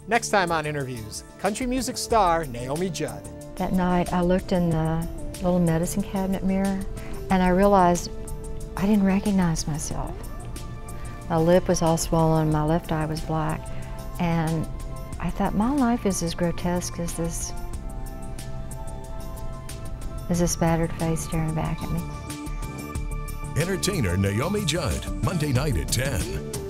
Next time on Interviews, country music star Naomi Judd. That night I looked in the little medicine cabinet mirror and I realized I didn't recognize myself. My lip was all swollen, my left eye was black, and I thought my life is as grotesque as this battered face staring back at me. Entertainer Naomi Judd, Monday night at 10.